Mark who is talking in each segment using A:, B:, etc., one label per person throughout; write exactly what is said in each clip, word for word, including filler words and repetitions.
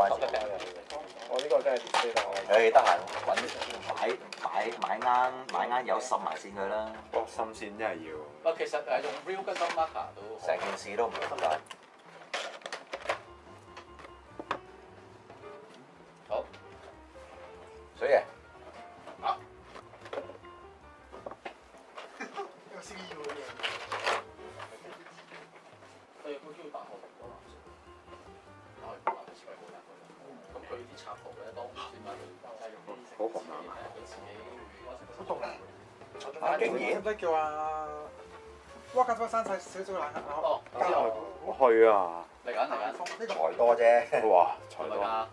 A: 關事。
B: 我呢個真係 display 到我。
A: 誒，得閒揾買買買啱買啱有滲埋線佢啦。
C: 哇，深線真係要。
D: 喂，其實誒用 real custom marker 都
A: 成件事都唔簡單。
D: 好，
A: 水爺。
D: 啊！
E: 有司機要嘅嘢。
D: 佢有冇機會大學讀嗰藍色？啊，藍色設計好大個。咁佢啲插圖咧，當時咪就係用啲
C: 好紅啊！
D: 佢自己會。
E: 好凍啊！
A: 啊，竟然
E: 使唔使叫啊？哇！架車閂晒少少冷氣啊！
D: 哦，之後
C: 去啊！
D: 嚟緊嚟緊。
E: 呢個
A: 財多啫。
C: 哇，財多。
D: 係咪㗎？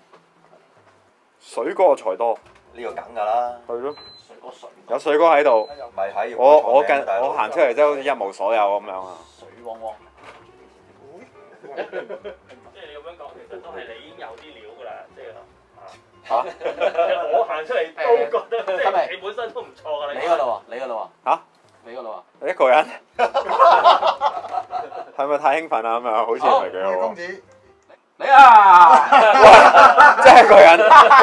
C: 水哥財多。
A: 呢個梗㗎啦。
C: 係咯。
D: 水哥水。
C: 有水哥喺度。
A: 咪喺
C: 我我近我行出嚟真係好似一無所有咁樣啊！
D: 水汪汪。
F: 即係你咁樣講，其實都係你已經有啲料㗎啦，即係
A: 嚇！
F: 我行出嚟都覺得，即係你本身都唔錯㗎啦。
D: 你嗰度啊？你嗰度啊？
C: 嚇？
D: 你嗰度啊？
C: 一個人係咪太興奮啊？咁樣好似唔係幾好
E: 公子，
D: 你啊！
C: 真係一個人。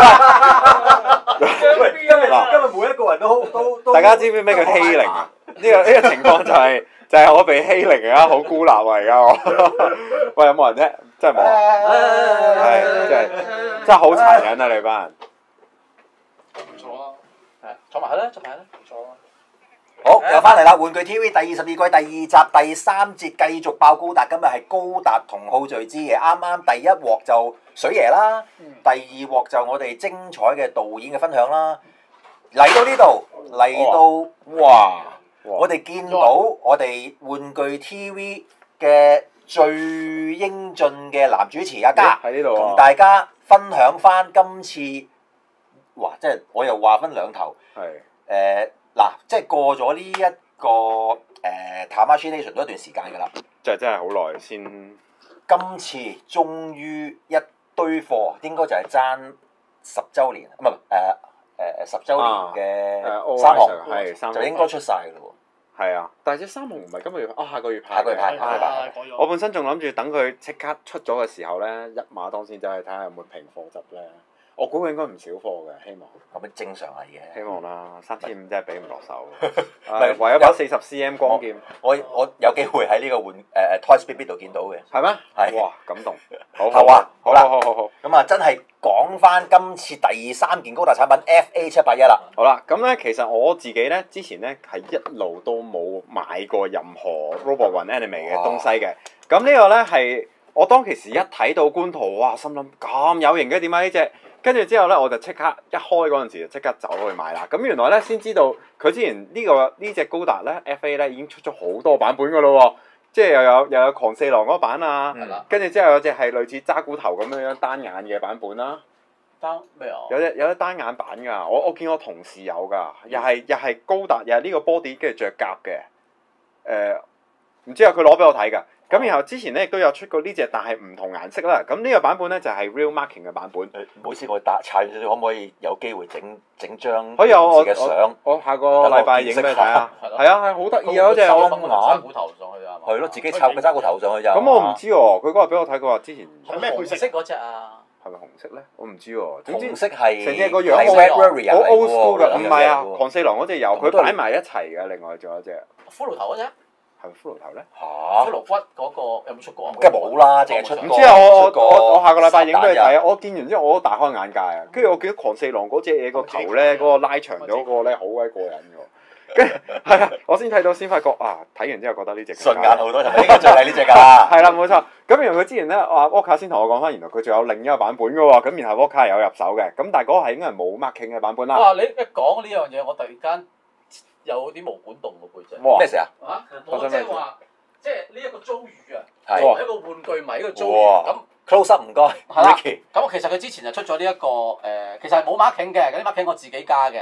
A: 喂，今日今日每一個人都都都。
C: 大家知唔知咩叫欺凌啊？呢個呢個情況就係就係我被欺凌啊！好孤立啊！而家我。喂，有冇人啫？真係冇啊！係真係真係好殘忍啊！你班人。
D: 唔錯啊！係坐埋去啦，坐埋去啦，唔錯啊！
A: 好，又翻嚟啦！玩具 T V 第二十二季第二集第三節繼續爆高達，今日係高達同好聚之嘅。啱啱第一鑊就水爺啦，第二鑊就我哋精彩嘅導演嘅分享啦。嚟到呢度，嚟到哇！我哋見到我哋玩具 T V 嘅最英俊嘅男主持阿嘉，
C: 喺呢度
A: 同大家分享翻今次，哇！即係我又話分兩頭，
C: 係
A: 誒。嗱，即係過咗呢一個誒 Tamashii Nation 都一段時間㗎啦，
C: 就真係好耐先。
A: 今次終於一堆貨，應該就係爭十週年，唔係誒誒誒十週年嘅三雄，
C: 係三
A: 就應該出晒㗎咯
C: 喎。係啊，但係隻三雄唔係今個月啊，下個月派。
A: 下個月派，下個月
C: 派。我本身仲諗住等佢即刻出咗嘅時候咧，一馬當先走去睇下有冇平貨執咧。我估應該唔少貨嘅，希望。
A: 咁樣正常嚟嘅。
C: 希望啦，三千五真係俾唔落手。唔係為咗把四十 cm 光劍。
A: 我我有機會喺呢個換誒誒 Toys B B 度見到嘅。
C: 係咩？
A: 係。
C: 哇！感動。好。
A: 好啊！好啦。
C: 好好好。
A: 咁啊，真係講翻今次第三件高達產品 F A 七八一啦。
C: 好啦，咁咧其實我自己咧之前咧係一路都冇買過任何 Robot One Anime 嘅東西嘅。咁呢個咧係我當其時一睇到官圖，哇！心諗咁有型嘅，點解呢隻？跟住之後咧，我就即刻一開嗰陣時就即刻走去買啦。咁原來咧先知道佢之前呢、這個呢隻高達咧 F A 咧已經出咗好多版本㗎咯喎，即係又有又有狂四郎嗰版啊，跟住、嗯、之後有隻係類似揸骨頭咁樣樣單眼嘅版本啦。
D: 單咩啊？
C: 有隻有隻單眼版㗎，我我見我同事有㗎，又係又係高達，又係呢個 body 跟住着甲嘅。誒、呃，唔知啊，佢攞俾我睇㗎。咁然後之前咧亦都有出過呢隻，但係唔同顏色啦。咁呢個版本咧就係 Real Marking 嘅版本。
A: 唔好意思，我打查完少少，可唔可以有機會整整張
C: 可以有我
A: 嘅相？
C: 我下個禮拜影俾你睇啊！係啊，係好得意啊！嗰隻我
D: 揸骨頭上去啊！
A: 係咯，自己插個揸個頭上去咋。
C: 咁我唔知喎，佢嗰日俾我睇，佢話之前
D: 係咩配色嗰隻啊？
C: 係咪紅色咧？我唔知喎。
A: 紅色係
C: 成隻個樣好 old school 㗎，唔係啊！狂四郎嗰隻有，佢擺埋一齊嘅。另外仲有隻
D: 骷髏頭嗰隻。
C: 係咪骷髏頭咧？
A: 嚇！
D: 骷髏骨嗰個有冇出過啊？
A: 梗係冇啦，淨係出。
C: 唔知啊！我我我我下個禮拜影俾你睇啊！我見完之後我都大開眼界啊！跟住我見到狂四郎嗰隻嘢個頭咧，嗰個拉長咗嗰個咧，好鬼過癮㗎。跟住係啊！我先睇到先發覺啊！睇完之後覺得呢隻
A: 順眼好多，就係呢個最靚呢隻㗎啦。
C: 係啦，冇錯。咁原來佢之前咧，阿 Walker 先同我講翻，原來佢仲有另一個版本㗎喎。咁然後 Walker 有入手嘅，咁但係嗰個係應該係冇 marking 嘅版本啦。
D: 哇！你一講呢樣嘢，我突然間有啲毛管動個背脊。
A: 哇！咩事啊？
D: 啊！我即係話。即係呢一個遭遇啊，
A: 係
D: 一個玩具迷呢個遭遇咁
A: close up 唔該，
D: 係啦。咁其實佢之前就出咗呢一個誒，其實係冇 marking 嘅，嗰啲 marking 我自己加嘅。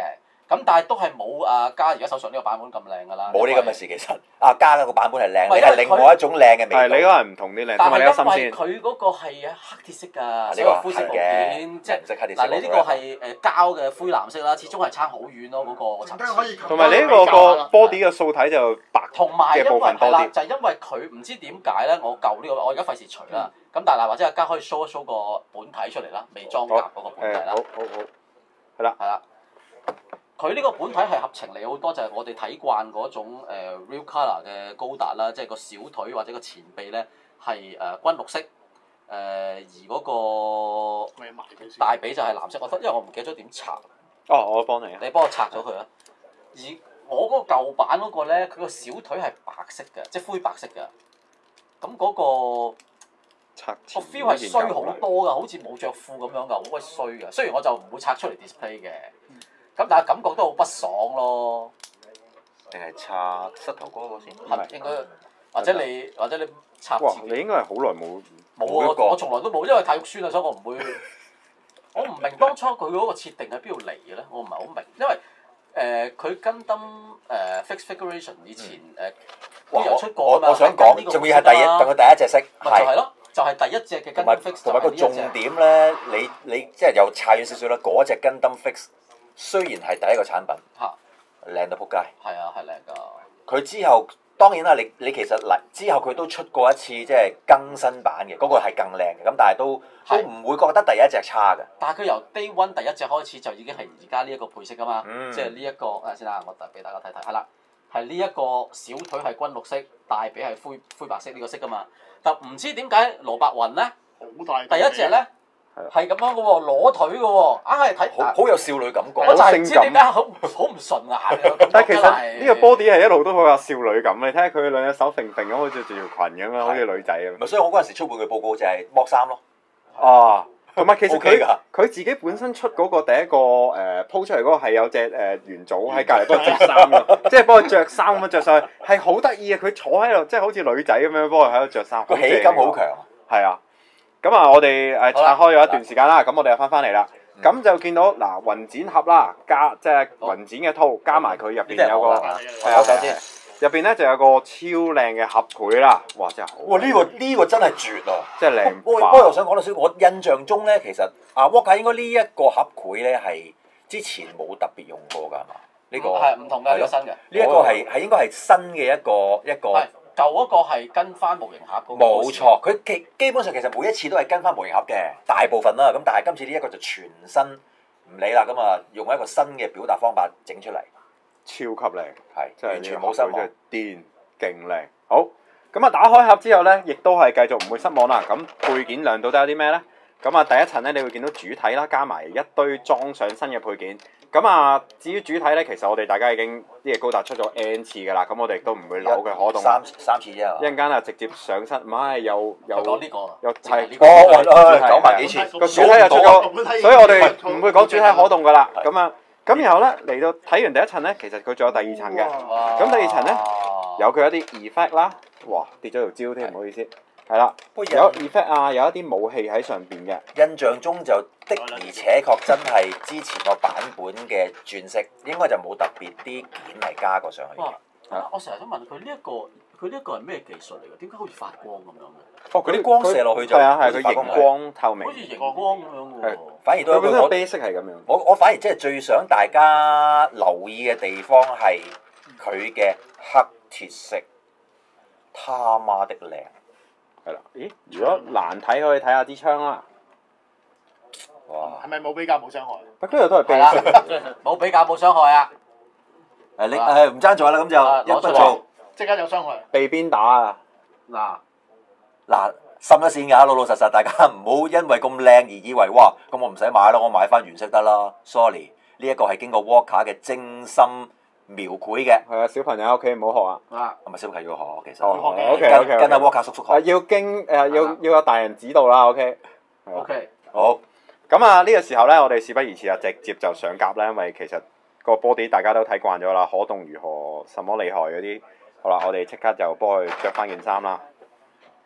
G: 咁但係都係冇啊加而家手上呢個版本咁靚㗎啦。
A: 冇呢咁嘅事其實，啊加嗰個版本係靚，
G: 唔係
A: 你係另外一種靚嘅味道。
C: 係你嗰個係唔同啲靚，同埋你有心
G: 但係因為
C: 先。
G: 佢嗰個係黑鐵色㗎，
A: 呢
G: 所有
A: 個
G: 灰色部
A: 係嘅
G: 件，即係
A: 唔識黑鐵色
G: 嗱你呢個係誒膠嘅灰藍色啦，始終係差好遠咯嗰個層次。
E: 陣間可以
C: 同埋你呢個個 body 嘅素體就白
G: 同埋因為
C: 嘅部分多
G: 係啦，
C: 啲。
G: 就係因為佢唔知點解咧，我舊呢個我而家費事除啦。咁但係或者阿家可以 show 一 show 個本體出嚟啦，未裝甲嗰個本體
C: 誒，
G: 啦
C: 好。好好，係啦。
G: 係啦，佢呢個本體係合情理好多，就係、我哋睇慣嗰種、呃、real colour 嘅高達啦，即係個小腿或者個前臂咧係誒軍綠色，誒、呃、而嗰個大髀就係藍色。我覺得因為我唔記得咗點拆，
C: 哦，我幫你啊。
G: 你幫我拆咗佢啊。而我嗰個舊版嗰個咧，佢個小腿係白色嘅，即係灰白色嘅。咁嗰、個
C: 拆
G: 個 feel 係衰好多㗎，好似冇着褲咁樣㗎，好鬼衰㗎。雖然我就唔會拆出嚟 display 嘅，咁但係感覺都好不爽咯。
A: 定係拆膝頭哥嗰個先？
G: 係應該，或者你或者你拆
C: 哇！
G: 自己
C: 你應該係好耐冇
G: 冇
A: 冇一個
G: 啊！我從來都冇，因為太肉酸啦，所以我唔會。我唔明當初佢嗰個設定喺邊度嚟嘅咧，我唔係好明，因為誒佢跟登誒 Fix Figuration 以前誒都有出過㗎嘛。
A: 我我想講，仲要係第一，仲要第一隻色，係。
G: 咪就係咯，就係第一隻嘅跟登
A: 同埋
G: Fix
A: 同埋個重
G: 就係呢一隻。
A: 點咧，你你即係又差遠少少啦。嗰隻跟登 fix 雖然係第一個產品，
G: 嚇
A: 靚到撲街。
G: 係啊，係靚㗎。
A: 佢之後當然啦，你你其實嚟之後佢都出過一次即係更新版嘅，嗰、個係更靚嘅。咁但係都都
G: 係
A: 唔會覺得第一隻差嘅。
G: 但係佢由 Day One 第一隻開始就已經係而家呢一個配色㗎嘛，
A: 嗯
G: 即係呢一個誒先啦，我特俾大家睇睇，係啦，係呢一個小腿係軍綠色，大髀係灰灰白色呢個色㗎嘛。但唔知點解羅伯雲咧，
B: 好大
G: 第一隻咧係咁樣嘅喎，裸腿嘅喎，硬係睇
A: 好好有少女感覺。
G: 我就係唔知點解好好唔順眼嘅。
C: 但係其實呢個 body 係一路都好有少女感，你睇下佢兩隻手揈揈咁，好似著條裙咁樣，好似女仔咁。
A: 咪所以我嗰陣時出玩具報告就係剝衫咯。
C: 哦，同埋其實
A: OK
C: 佢
A: 㗎
C: 佢自己本身出嗰個第一個誒 po 出嚟嗰個係有隻誒元祖喺隔離幫佢着衫㗎，即係幫佢着衫咁樣着上去，係好得意啊！佢坐喺度，即係好似女仔咁樣幫佢喺度着衫，
A: 個喜感好強。
C: 係啊，咁啊，我哋誒拆開咗一段時間啦，咁我哋又翻翻嚟啦。咁就見到嗱雲展盒啦，加即係雲展嘅套，加埋佢入邊有個係啊，
G: 我先。
C: 入邊咧就有個超靚嘅盒繪啦，哇！真係好，
A: 哇！呢、個呢、個真係絕啊！
C: 真係靚
A: 不過不過我想講到少，我印象中咧，其實啊 Walker 應該呢一個盒繪咧係之前冇特別用過㗎，係嘛？呢、個
G: 係唔同嘅，呢個新嘅。
A: 呢一個係係應該係新嘅一個一個。
G: 係舊嗰個係跟翻模型盒嗰個。
A: 冇錯，佢基基本上其實每一次都係跟翻模型盒嘅大部分啦，咁但係今次呢一個就全新唔理啦，咁啊用一個新嘅表達方法整出嚟，
C: 超級靚，
A: 係
C: 真係
A: 完全冇失望
C: 真係癲勁靚。好，咁啊打開盒之後咧，亦都係繼續唔會失望啦。咁配件量到底有啲咩咧？咁啊第一層咧，你會見到主體啦，加埋一堆裝上身嘅配件。咁啊，至於主體咧，其實我哋大家已經啲嘢高達出咗 N 次㗎啦，咁我哋亦都唔會扭佢可動。
A: 三三次啫
C: 一陣間啊，直接上身，唔係有有
G: 佢講呢個啊
C: 有係
G: 呢個
A: 哦
C: 主體
A: 哦
C: 係
A: 九萬幾次，
C: 個主體又出咗，所以我哋唔會講主體可動㗎啦。咁啊，咁然後咧嚟到睇完第一層咧，其實佢仲有第二層嘅。
G: 哇
C: 咁第二層咧有佢一啲 effect 啦，哇跌咗條蕉添，唔好意思，係啦，
A: 不過
C: 有 effect 啊，有一啲武器喺上邊嘅，
A: 印象中就的而且確真係之前個版本嘅轉色，應該就冇特別啲件係加過上去。
G: 哇！我成日都問佢呢一個，佢呢一個係咩技術嚟㗎？點解好似發光咁樣嘅？
C: 哦
A: 嗰啲光射落去就
C: 係啊係
A: 好似發
C: 佢熒光透明
G: 好，似熒光咁樣
C: 係
G: 喎。
A: 反而都
C: 佢本身
A: 有一個我
C: basic 係咁樣。
A: 我我反而即係最想大家留意嘅地方係佢嘅黑鐵色，他媽的靚！
C: 係啦，咦？如果難睇可以睇下支槍啦，
A: 哇！
B: 係咪冇比較冇傷害？
C: 不過都係
G: 係啦
C: basic。，
G: 冇比較冇傷害啊！
A: 誒你誒唔爭在啦，咁
G: 啊
A: 就一不
G: 攞出嚟
A: 做
B: 即刻有傷害。
C: 被邊打啊？
G: 嗱，
A: 嗱，深一線㗎，老老實實，大家唔好因為咁靚而以為哇，咁我唔使買啦，我買翻原色得啦。Sorry，呢一個係經過 Walker 嘅精心描繪嘅，
C: 係啊，小朋友喺屋企唔好學啊。
G: 啊，
A: 係咪小朋友要學其實？
C: 哦
B: 要學嘅
C: ，OK
A: 跟
C: OK
A: 跟阿
C: OK。
A: Walker 叔叔
C: 啊，
A: 學。
C: 要經誒要要有大人指導啦，OK。係啊
G: OK，
A: 好，
C: 咁啊，呢個時候咧，我哋事不宜遲啊，直接就上甲啦，因為其實個 body 大家都睇慣咗啦，可動如何，什麼厲害嗰啲，好啦，我哋即刻就幫佢着翻件衫啦。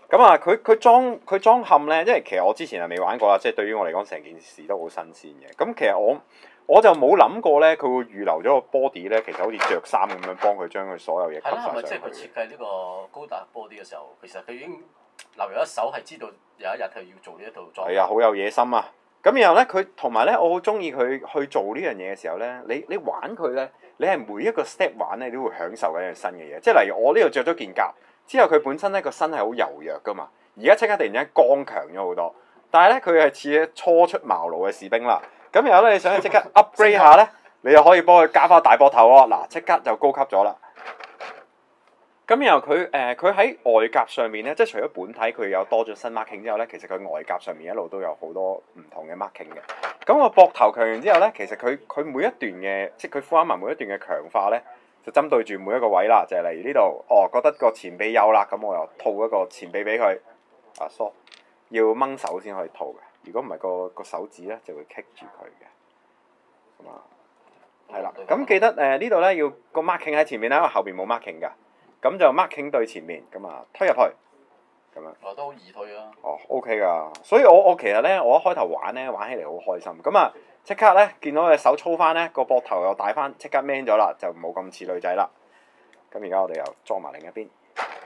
C: 咁啊，佢佢裝佢裝嵌咧，因為其實我之前係未玩過啦，即係對於我嚟講成件事都好新鮮嘅。咁其實我我就冇諗過咧，佢會預留咗個 body 咧，其實好似着衫咁樣幫佢將佢所有嘢吸
G: 係啦，係咪
C: 晒上
G: 即係佢設
C: 去。
G: 計呢個高達 body 嘅時候，其實佢已經留有一手，係知道有一日佢要做呢一套裝。
C: 係啊，好有野心啊！咁然後咧，佢同埋咧，我好中意佢去做呢樣嘢嘅時候咧，你你玩佢咧，你係每一個 step 玩咧，你都會享受緊一樣新嘅嘢。即係例如我呢度着咗件甲，之後佢本身咧個身係好柔弱噶嘛，而家即刻突然間剛強咗好多。但係咧，佢係似初出茅廬嘅士兵啦。咁然後咧，你想即刻 upgrade 下咧，你又可以幫佢加翻大膊頭喎。嗱，即刻就高級咗啦。咁然後佢誒佢喺外甲上面咧，即係除咗本體佢有多咗新 marking 之後咧，其實佢外甲上面一路都有好多唔同嘅 marking 嘅。咁個膊頭強完之後咧，其實佢佢每一段嘅，即係佢富啱埋每一段嘅強化咧，就針對住每一個位啦。就係、是、例如呢度，哦覺得個前臂幼啦，咁我又套一個前臂俾佢。啊，sorry，要掹手先可以套嘅。如果唔係個個手指咧就會棘住佢嘅。咁啊，係啦。咁記得誒、呃、呢度咧要個 marking 喺前面啦，因為後邊冇 marking 㗎。咁就 marking 對前面，咁啊推入去，咁樣。
G: 哦，都好易推啊！
C: 哦，OK 噶，所以我我其實咧，我一開頭玩咧，玩起嚟好開心。咁啊，即刻咧見到隻手操翻咧，個膊頭又大翻，即刻 man 咗啦，就冇咁似女仔啦。咁而家我哋又裝埋另一邊。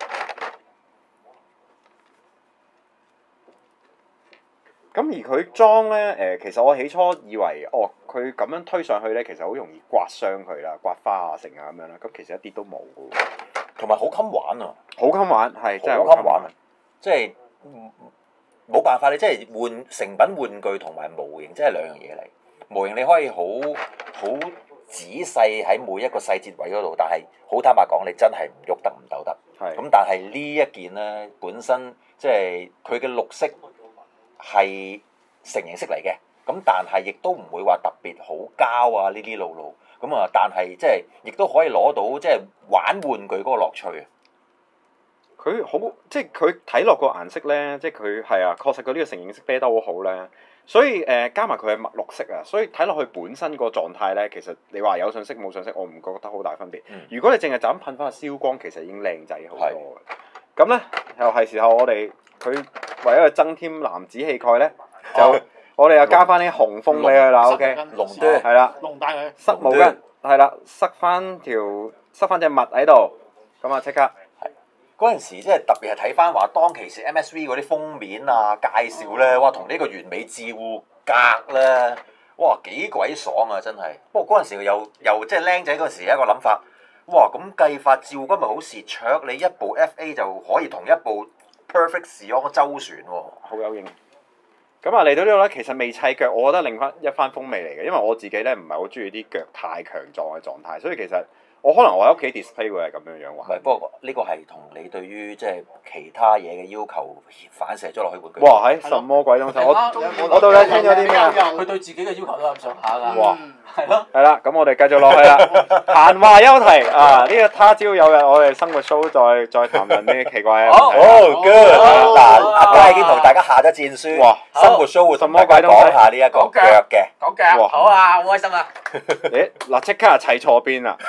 C: 咁而佢裝咧，誒，其實我起初以為，哦，佢咁樣推上去咧，其實好容易刮傷佢啦，刮花啊成啊咁樣啦。咁其實一啲都冇嘅。
A: 同埋好襟玩啊！
C: 好襟玩，係真係
A: 好襟玩啊！即係冇辦法，你即係換成品玩具同埋模型，真係兩樣嘢嚟。模型你可以好好仔細喺每一個細節位嗰度，但係好坦白講，你真係唔喐得唔鬥得。
C: 係。
A: 咁但係呢一件咧，本身即係佢嘅綠色係成型色嚟嘅，咁但係亦都唔會話特別好膠啊呢啲路路。咁啊，但係即係亦都可以攞到即係玩玩具嗰個樂趣啊！
C: 佢好即係佢睇落個顏色咧，即係佢係啊，確實佢呢個成型色啤得好好咧。所以誒、呃、加埋佢係墨綠色啊，所以睇落去本身個狀態咧，其實你話有上色冇上色，我唔覺得好大分別。嗯、如果你淨係就咁噴翻個燒光，其實已經靚仔好多嘅。咁咧是又係時候我哋佢為咗增添男子氣概咧，就。哦我哋又加翻啲紅封俾佢啦 ，OK，
A: 龍多
C: 係啦，
B: 龍帶佢
C: 塞毛巾係啦，塞翻條塞翻隻襪喺度，咁啊即刻
A: 係嗰陣時，即係特別係睇翻話當其時 M S V 嗰啲封面啊介紹咧，哇同呢個完美照格咧，哇幾鬼爽啊真係！不過嗰陣時又又即係僆仔嗰陣時有一個諗法，哇咁計法照君咪好蝕卓，你一部 F A 就可以同一部 Perfect Sion 周旋喎，
C: 好有型。咁啊嚟到呢度咧，其實未砌腳，我覺得另翻一番風味嚟嘅，因為我自己咧唔係好中意啲腳太強壯嘅狀態，所以其實我可能我喺屋企 display 會係咁樣樣玩。
A: 唔係，不過呢個係同你對於即係其他嘢嘅要求反射咗落去玩具。
C: 哇！喺什麼鬼東西？我我到底聽咗啲咩啊？
G: 佢對自己嘅要求都咁上下㗎。
C: 哇！
G: 係咯。
C: 係啦，咁我哋繼續落去啦。閒話休題啊！呢個他朝有日我哋生活 show 再再談論啲奇怪嘅問題。
A: 好 good。嗱，阿佳已經同大家下咗戰書。哇！生活 show 會同大家講下呢一個腳嘅。
B: 講腳。好啊，好開心啊！
C: 誒嗱，即刻就砌錯邊啦！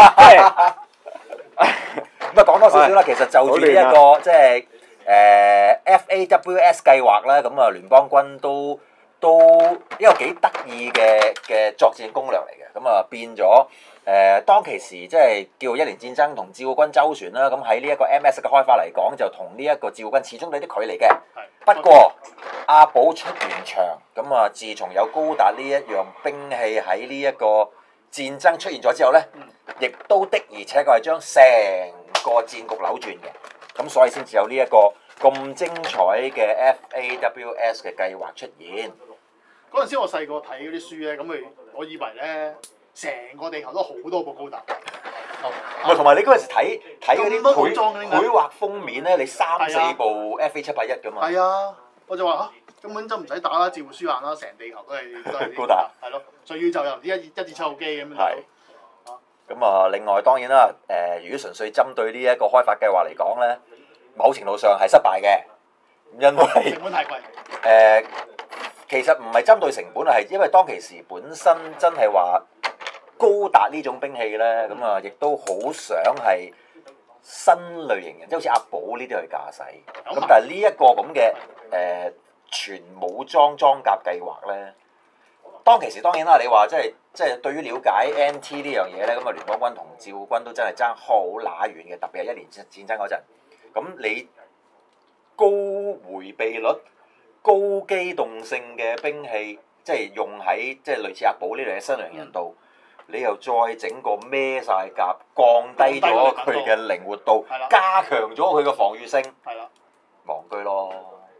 A: 咁啊，講多少少啦。其實就住呢一個即係誒 F A W S 計劃咧，咁啊聯邦軍都都一個幾得意嘅嘅作戰攻略嚟嘅。咁啊變咗誒當其時即係叫一年戰爭同照軍周旋啦。咁喺呢一個 M S 嘅開發嚟講，就同呢一個照軍始終有啲距離嘅。不過阿寶出完場，咁啊自從有高達呢一樣兵器喺呢一個戰爭出現咗之後咧，亦都的而且確係將成個戰局扭轉嘅，咁所以先至有呢一個咁精彩嘅 F A W S 嘅計劃出現。
B: 嗰陣時我細個睇嗰啲書咧，咁佢我以為咧成個地球都好多部高達。
A: 唔係，同埋你嗰陣時睇睇嗰啲
B: 咁多武裝嘅點解
A: 繪畫封面咧，你三四部 F A 七八一㗎嘛。
B: 係啊，我就話嚇，根本就唔使打啦，照書眼啦，成地球都係都係
A: 高達。
B: 係咯，仲要就由啲一一至七號機咁樣。
A: 係。咁啊，另外當然啦，誒、呃，如果純粹針對呢一個開發計劃嚟講咧，某程度上係失敗嘅，因為
B: 成本太貴。誒、
A: 呃，其實唔係針對成本啊，係因為當其時本身真係話高達呢種兵器咧，咁啊，亦都好想係新類型人，即係好似阿寶呢啲去駕駛。咁但係呢一個咁嘅誒全武裝裝甲計劃咧，當其時當然啦，你話即係即係對於了解 N T 呢樣嘢咧，咁啊聯邦軍同趙軍都真係爭好乸遠嘅，特別係一年戰戰爭嗰陣。咁你高迴避率、高機動性嘅兵器，即係用喺即係類似阿寶呢類嘅新類型人度。嗯你又再整個孭晒甲，降低咗佢嘅靈活度，加強咗佢嘅防禦性，戇居咯。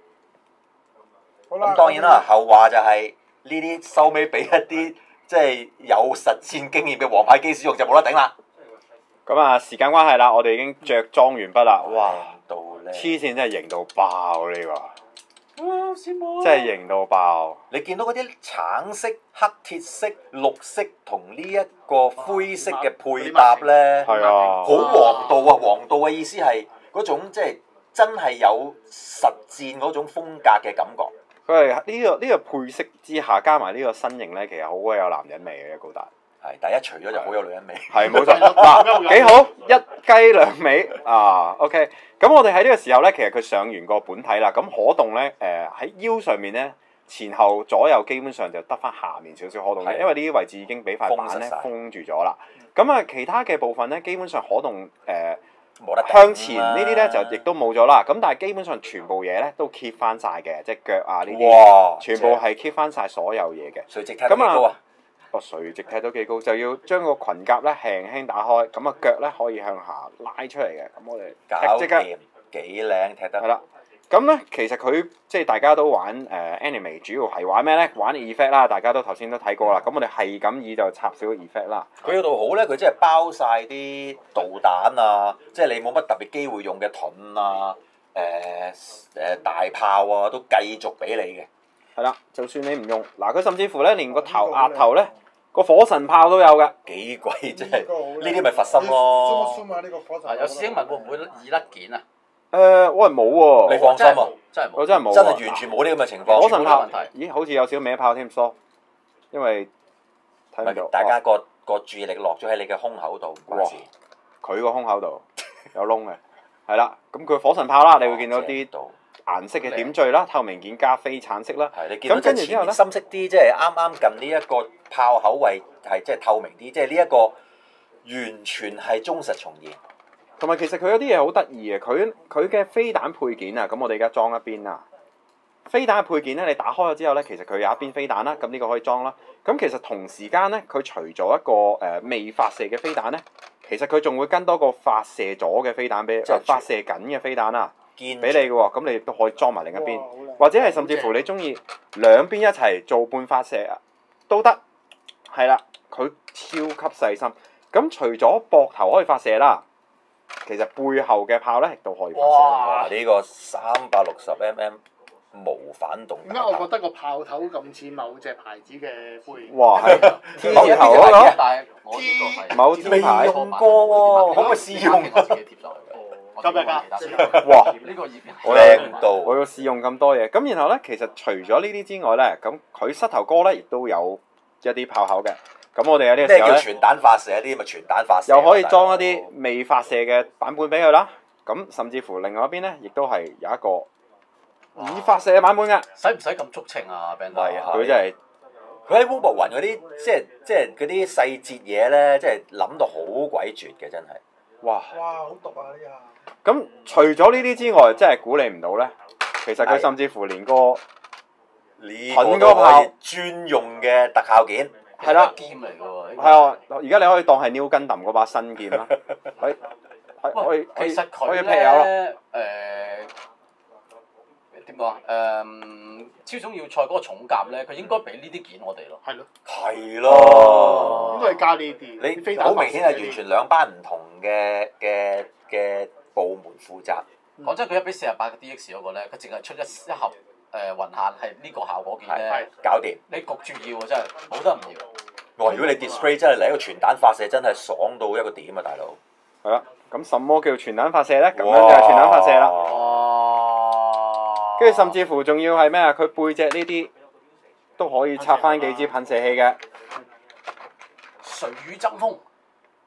A: 咁當然啦，後話就係呢啲收尾俾一啲即係有實戰經驗嘅王牌機使用就冇得頂啦。
C: 咁啊，時間關係啦，我哋已經着裝完畢啦。哇！
A: 到咧
C: 黐線真係型到爆呢個！
G: 哇！羨慕
C: 真係型到爆！
A: 你見到嗰啲橙色、黑鐵色、綠色同呢一個灰色嘅配搭咧，
C: 係啊，
A: 好黃道啊！黃道嘅意思係嗰種即係真係有實戰嗰種風格嘅感覺。
C: 佢係呢個呢個配色之下，加埋呢個身形咧，其實好鬼有男人味嘅高達。
A: 係，但係一除咗就好有女人味。係
C: 冇錯，嗱幾好，一雞兩味啊 ！OK，咁我哋喺呢個時候咧，其實佢上完個本體啦，咁可動咧，誒喺腰上面咧，前後左右基本上就得翻下面少少可動嘅，因為呢啲位置已經俾塊板咧封住咗啦。咁啊，其他嘅部分咧，基本上可動誒
A: 冇得
C: 向前呢啲咧就亦都冇咗啦。咁但係基本上全部嘢咧都 keep 翻晒嘅，即係腳啊呢啲，全部係 keep 翻晒所有嘢嘅。
A: 垂直踢得幾高啊？
C: 個垂直踢到幾高，就要將個裙甲咧輕輕打開，咁啊腳咧可以向下拉出嚟嘅。咁我哋
A: 搞
C: 即刻
A: 掂，幾靚踢得。
C: 係啦，咁咧其實佢即係大家都玩誒、呃、anime，主要係玩咩咧？玩 effect 啦，大家都頭先都睇過啦。咁我哋係咁意就插少個 effect 啦。
A: 佢嗰度好咧，佢真係包晒啲導彈啊，即係你冇乜特別機會用嘅盾啊，誒、呃、誒大炮啊，都繼續俾你嘅。
C: 係啦，就算你唔用，嗱佢甚至乎咧連個頭額頭咧。個火神炮都有㗎，
A: 幾貴真係，呢啲咪佛心咯。
G: 有師兄問會唔會易甩件啊？
C: 誒，我係冇喎。
A: 你放心啊，
G: 真係冇，
C: 我真係冇，
A: 真係完全冇呢咁嘅情況。
C: 火神炮
G: 問題，
C: 咦？好似有少少歪炮添，so，因為睇唔到。
A: 大家個個注意力落咗喺你嘅胸口度，唔關事。
C: 佢個胸口度有窿嘅，係啦。咁佢火神炮啦，你會見到啲顏色嘅點綴啦，透明件加非橙色啦。
A: 係你見到即係前面深色啲，即係啱啱近呢一個炮口位係即係透明啲，即係呢一個完全係忠實重現。
C: 同埋其實佢有啲嘢好得意嘅，佢佢嘅飛彈配件啊，咁我哋而家裝一邊啦。飛彈嘅配件咧，你打開咗之後咧，其實佢有一邊飛彈啦，咁呢個可以裝啦。咁其實同時間咧，佢除咗一個誒、呃、未發射嘅飛彈咧，其實佢仲會跟多個發射咗嘅飛彈俾，即係發射緊嘅飛彈啊！俾你嘅喎，咁你亦都可以裝埋另一邊，或者係甚至乎你中意兩邊一齊做半發射啊，都得。係啦，佢超級細心。咁除咗膊頭可以發射啦，其實背後嘅炮咧亦都可以發射。
A: 哇！呢、呢個三百六十 mm 無反動。
B: 點解我覺得個炮頭咁似某隻牌子嘅杯？
C: 哇！係 T 字頭嗰個，
G: 但係我呢個係
C: 某 T 牌
A: 用過喎，可唔可以試用？
G: 我自己貼上去嘅。
B: 得唔得㗎？
C: 哇！
G: 呢個已經
A: 靚到，
C: 我要試用咁多嘢。咁然後咧，其實除咗呢啲之外咧，咁佢膝頭哥咧亦都有一啲炮口嘅。咁我哋喺呢個時候咧，
A: 咩叫全彈發射？啲咪全彈發射，
C: 又可以裝一啲未發射嘅版本俾佢啦。咁甚至乎另外一邊咧，亦都係有一個已發射嘅版本嘅。
G: 使唔使咁足情啊 Ben？
A: 係啊，
C: 佢真係
A: 佢喺 Robo 雲嗰啲，即係即係嗰啲細節嘢咧，即係諗到好鬼絕嘅，真係。
C: 哇！
E: 哇，好毒啊呢下！
C: 咁除咗呢啲之外，真係估你唔到咧。其實佢甚至乎連個
A: 呢個都可以專用嘅特效件。
C: 係啦，
G: 劍嚟嘅喎。
C: 係啊，而家你可以當係 New Gundam嗰把新劍啦。係係可以，
G: 其實佢
C: 可以劈友啦。
G: 咧誒點講啊？誒超種要塞嗰個重甲咧，佢應該俾呢啲件我哋咯。
B: 係咯。
A: 係咯。
B: 應該係加呢啲。
A: 你好明顯係完全兩班唔同嘅嘅嘅部門負責。
G: 講真，佢一比四十八嘅 D X 嗰個咧，佢淨係出一一盒誒雲限係呢個效果件咧，
A: 搞掂。
G: 你焗住要喎，真係冇得唔要。
A: 哇！如果你 display 真係嚟一個全彈發射，真係爽到一個點啊，大佬！
C: 係啦，咁什麼叫全彈發射咧？咁樣就係全彈發射啦。跟住甚至乎仲要係咩啊？佢背脊呢啲都可以插翻幾支噴射器嘅。
G: 水雨爭鋒。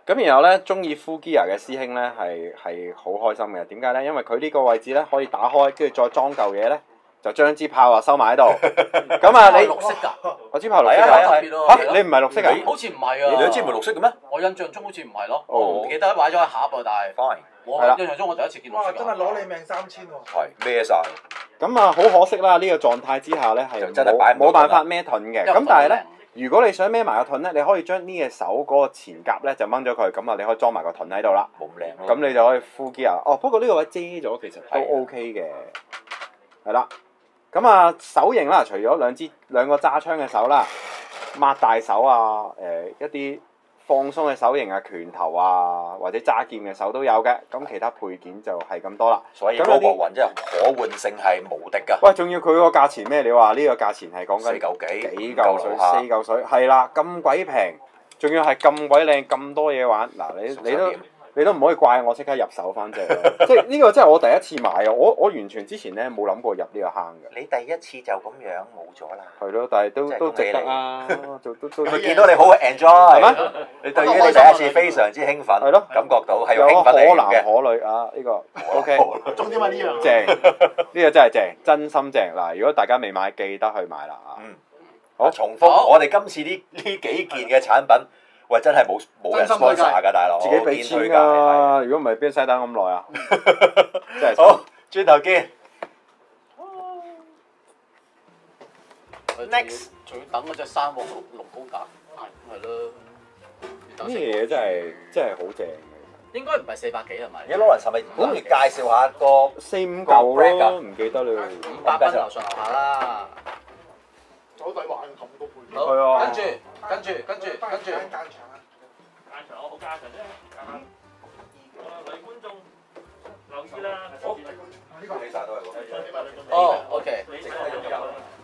C: 咁然後咧，中意 full gear 嘅師兄咧係係好開心嘅。點解咧？因為佢呢個位置咧可以打開，跟住再裝嚿嘢咧，就將支炮啊收埋喺度。咁啊，你
G: 綠色㗎，
C: 我支炮綠色
A: 係啊係啊
C: 㗎
G: 特別咯。
C: 嚇，你唔係綠色啊？
G: 好似唔係
A: 你
G: 啊！
A: 兩支唔係綠色嘅咩
G: 我印象中好似唔係咯，
C: 哦
G: 我唔記得買咗一盒啊，但係
A: ？Fine，
G: 我
C: 係啦
G: 印象中我第一次見綠
E: 哇！
G: 色㗎。
E: 真係攞你命三千喎！
A: 係孭晒。
C: 咁啊，好可惜啦！呢、個狀態之下咧係
A: 就真係擺唔到
C: 冇冇辦法孭盾嘅。
G: 因為
C: 咁但係咧
G: 盾，
C: 如果你想孭埋個盾咧，你可以將呢隻手嗰個前甲咧就掹咗佢，咁啊你可以裝埋個盾喺度啦。
A: 冇咁靚咯。
C: 咁你就可以 full gear。哦，不過呢個位遮咗，其實都
A: 係
C: OK 嘅。係啦。咁啊，手型啦，除咗兩支兩個揸槍嘅手啦，擘大手啊，誒、一啲放鬆嘅手型啊，拳頭啊，或者揸劍嘅手都有嘅。咁其他配件就係咁多啦。
A: 所以
C: 咁有啲
A: 嗰個雲真係可換性係無敵㗎。
C: 喂，仲要佢個價錢咩？你話呢個價錢係講緊
A: 四嚿幾
C: 幾嚿水？
A: 五嚿樓下
C: 四嚿水係啦，咁鬼平，仲要係咁鬼靚，咁多嘢玩。嗱，你你都你都唔可以怪我即刻入手翻隻，即係呢個真係我第一次買啊！我我完全之前咧冇諗過入呢個坑嘅。
A: 你第一次就咁樣冇咗啦。
C: 係咯，但係都
A: 真係
C: 都值得
A: 恭喜
C: 啊！做都都
A: 佢見到你好 enjoy，
C: 係咩？
A: 你對於你第一次非常之興奮，
C: 係咯
A: 感覺到係
C: 有
A: 用興奮嚟
C: 可男
A: 嘅。
C: 可女啊！呢個 OK
B: 重點係呢樣。
C: 正，呢個真係正，真心正嗱！如果大家未買，記得去買啦啊！
A: 嗯，
C: 好
A: 好重複，
G: 好
A: 我哋今次呢呢幾件嘅產品，喂真係冇冇人
B: 真心推介
A: sponsor 㗎，大佬，
C: 自己俾錢
A: 見推介
C: 㗎，如果唔係邊使等咁耐啊？真係
A: 好，轉頭見。Next
G: 仲要等嗰隻三鑊龍龍高達，係咯。要等
C: 呢
G: 四
C: 嘢真係真係好正嘅，
G: 應該唔係四百幾係咪？
A: 而家 Lawrence 係咪不如介紹下個
C: 四五
A: 個 brand
C: 嚿
A: 啊
C: 咯，唔記得啦。
G: 五百蚊樓上樓下啦。
B: 好抵玩咁多配件。
G: 好，
C: 係啊
G: 跟住跟住跟住跟住，
E: 間間場啊！
F: 間場我好加強啫。好啦，女觀眾留意啦。好，
E: 呢個
A: 起晒都係喎。
G: 哦，OK，
F: 你值得擁有。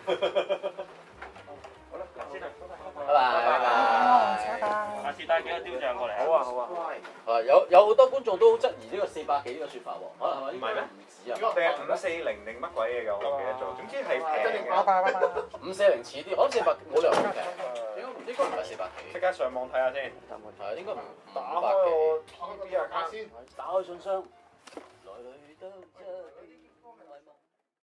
A: 好啦，先啦，
G: 拜拜拜拜。
F: 下次帶幾個雕像過嚟。
C: 好啊好啊，
G: 啊，有有好多觀眾都好質疑呢個四百幾呢個説法喎，可能係咪？
C: 唔係咩？
G: 唔止啊，
C: 定係五四零定乜鬼嘢㗎？我唔記得咗。總之係平嘅。
E: 拜拜拜拜。
G: 五四零似啲，我諗四百冇理由咁平，應該應該唔係四百幾，
C: 即刻上網睇下先。
G: 係應該唔
C: 打
G: 五百
C: 開我
G: 幾。
C: T V 啊！
B: 先。
G: 打開信箱，來來得一